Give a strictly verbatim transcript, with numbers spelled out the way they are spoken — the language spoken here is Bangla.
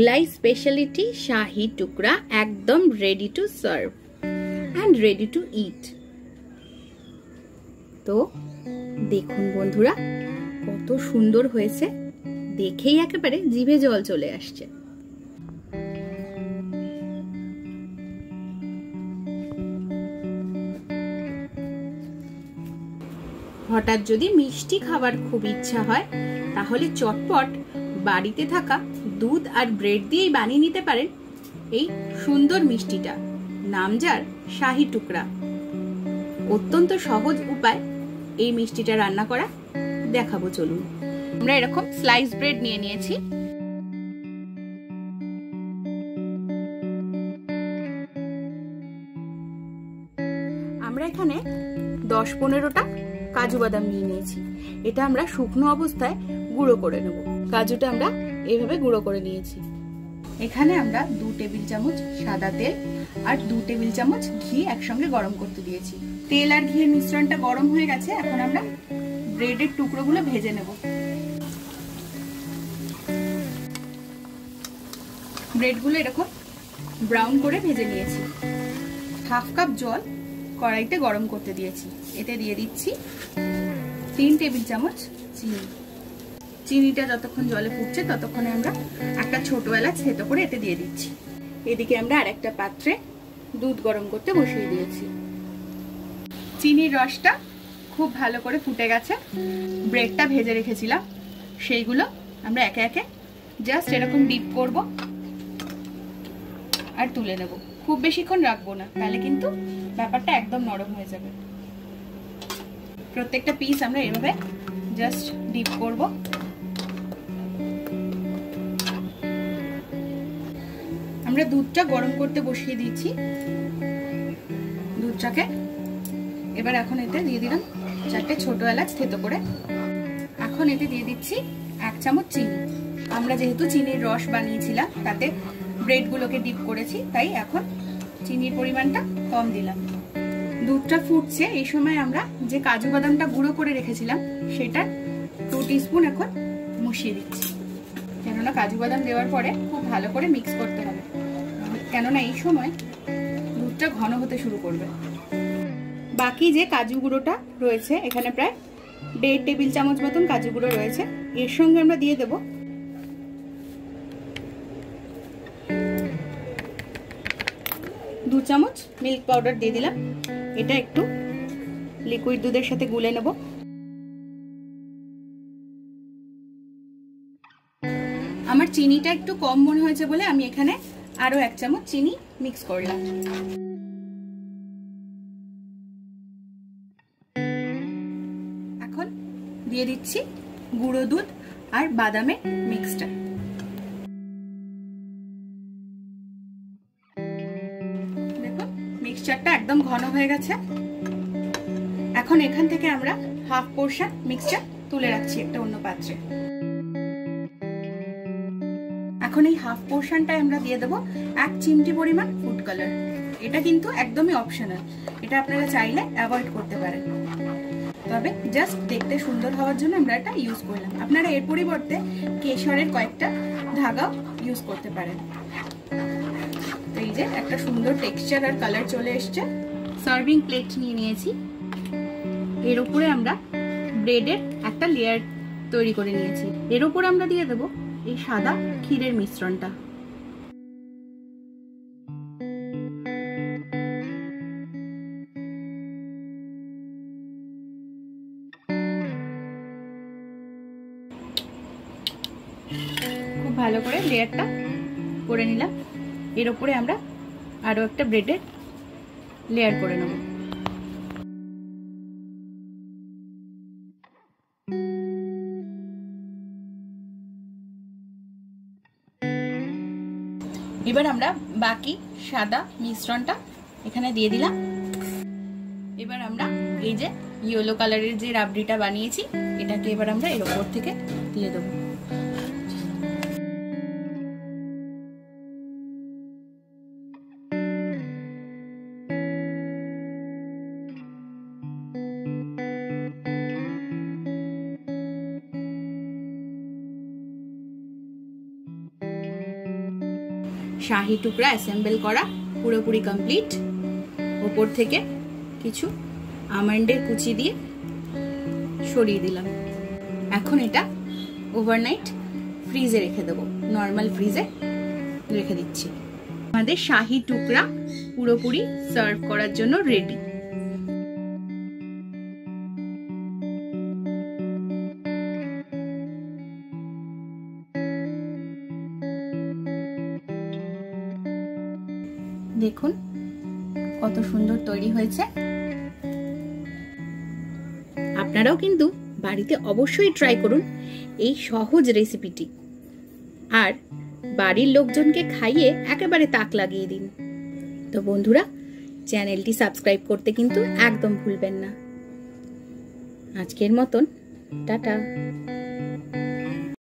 মুঘলাই স্পেশালিটি শাহি টুকরা একদম ready to serve and ready to eat. তো দেখুন বন্ধুরা কত সুন্দর হয়েছে, দেখেই একেবারে জিভে জল চলে আসছে। হঠাৎ যদি মিষ্টি খাবার খুব ইচ্ছা হয় তাহলে চটপট বাড়িতে থাকা দুধ আর ব্রেড দিয়েই বানিয়ে নিতে পারেন এই সুন্দর মিষ্টিটা, নাম যার শাহি টুকরা। অত্যন্ত সহজ উপায় এই মিষ্টিটা রান্না করা, দেখাবো চলুন। আমরা এরকম স্লাইস ব্রেড নিয়ে নিয়েছি। আমরা এখানে দশ পনেরোটা কাজু বাদাম নিয়ে নিয়েছি। এটা আমরা শুকনো অবস্থায় গুঁড়ো করে নেব। কাজুটা আমরা এইভাবে গুঁড়ো করে নিয়েছি। এখানে আমরা দু টেবিল চামচ সাদা তেল আর দু টেবিল চামচ ঘি একসঙ্গে গরম করতে দিয়েছি। তেল আর ঘিয়ের মিশ্রণটা গরম হয়ে গেছে। এখন আমরা ব্রেডের টুকরোগুলো ভেজে নেব। ব্রেডগুলো এরকম ব্রাউন করে ভেজে নিয়েছি। হাফ কাপ জল কড়াইতে গরম করতে দিয়েছি। এতে দিয়ে দিচ্ছি তিন টেবিল চামচ চিনি। চিনিটা যতক্ষণ জলে ফুটছে ততক্ষণে আমরা একটা ছোট এলাচ থেতো করে এতে দিয়ে দিচ্ছি। এদিকে আমরা আরেকটা পাত্রে দুধ গরম করতে বসিয়ে দিয়েছি। চিনির রসটা খুব ভালো করে ফুটে গেছে। ব্রেডটা ভেজে রেখেছিলাম সেইগুলো আমরা একে একে জাস্ট এরকম ডিপ করব আর তুলে নেব। খুব বেশিক্ষণ রাখবো না, তাহলে কিন্তু ব্যাপারটা একদম নরম হয়ে যাবে। প্রত্যেকটা পিস আমরা এভাবে জাস্ট ডিপ করব। আমরা দুধটা গরম করতে বসিয়ে দিয়েছি। দুধটাকে এবার এখন এতে দিয়ে দিলাম চারটে ছোট এলাচ থেতো করে। এখন এতে দিয়ে দিচ্ছি এক চামচ চিনি। আমরা যেহেতু চিনির রস বানিয়েছিলাম তাতে ব্রেডগুলোকে ডিপ করেছি, তাই এখন চিনির পরিমাণটা কম দিলাম। দুধটা ফুটছে, এই সময় আমরা যে কাজু বাদামটা গুঁড়ো করে রেখেছিলাম সেটা টু টিস্পুন এখন মিশিয়ে দিচ্ছি। কেননা কাজু বাদাম দেওয়ার পরে খুব ভালো করে মিক্স করতে হবে, কেননা এই সময় দুধটা ঘন হতে শুরু করবে। বাকি যে কাজু গুঁড়োটা রয়েছে এখানে প্রায় দেড় টেবিল চামচ মতন কাজু গুঁড়ো রয়েছে, এর সঙ্গে আমরা দিয়ে দেব দু চামচ মিল্ক পাউডার দিয়ে দিলাম। এটা একটু লিকুইড দুধের সাথে গুলে নেব। আমার চিনিটা একটু কম মনে হয়েছে বলে আমি এখানে আরো এক চামচ চিনি মিক্স করলাম। এখন দিয়ে দিচ্ছি গুঁড়ো দুধ আর বাদামের মিক্সটা। দেখুন মিক্সচারটা একদম ঘন হয়ে গেছে। এখন এখান থেকে আমরা হাফ পোর্শন মিক্সচার তুলে রাখছি একটা অন্য পাত্রে। এখন এই হাফ পোর্শনটায় আমরা দিয়ে দেবো এক চিমটি পরিমাণ ফুড কালার। এটা কিন্তু একদমই অপশনাল, এটা আপনারা চাইলে অ্যাভয়েড করতে পারেন, তবে জাস্ট দেখতে সুন্দর হওয়ার জন্য আমরা এটা ইউজ করলাম। আপনারা এর পরিবর্তে কেশরের কয়েকটা ধাগাও ইউজ করতে পারেন। তো এই যে একটা সুন্দর টেক্সচার আর কালার চলে এসছে। সার্ভিং প্লেট নিয়ে নিয়েছি। এর উপরে আমরা ব্রেডের একটা লেয়ার তৈরি করে নিয়েছি। এর উপরে আমরা দিয়ে দেবো এই সাদা ক্ষীরের মিশ্রণটা। খুব ভালো করে লেয়ারটা করে নিলাম। এর উপরে আমরা আরো একটা ব্রেডের লেয়ার করে নেব। এবার আমরা বাকি সাদা মিশ্রণটা এখানে দিয়ে দিলাম। এবার আমরা এই যে ইয়েলো কালারের যে রাবড়িটা বানিয়েছি এটাকে এবার আমরা এর উপর থেকে দিয়ে দেবো। শাহি টুকরা অ্যাসেম্বল করা পুরোপুরি কমপ্লিট। ওপর থেকে কিছু আমন্ডের কুচি দিয়ে সরিয়ে দিলাম। এখন এটা ওভারনাইট ফ্রিজে রেখে দেবো, নর্মাল ফ্রিজে রেখে দিচ্ছি। আমাদের শাহি টুকরা পুরোপুরি সার্ভ করার জন্য রেডি। দেখুন কত সুন্দর তৈরি হয়েছে। আপনারাও কিন্তু বাড়িতে অবশ্যই ট্রাই করুন এই সহজ রেসিপিটি, আর বাড়ির লোকজনকে খাইয়ে একেবারে তাক লাগিয়ে দিন। তো বন্ধুরা, চ্যানেলটি সাবস্ক্রাইব করতে কিন্তু একদম ভুলবেন না। আজকের মতন টাটা।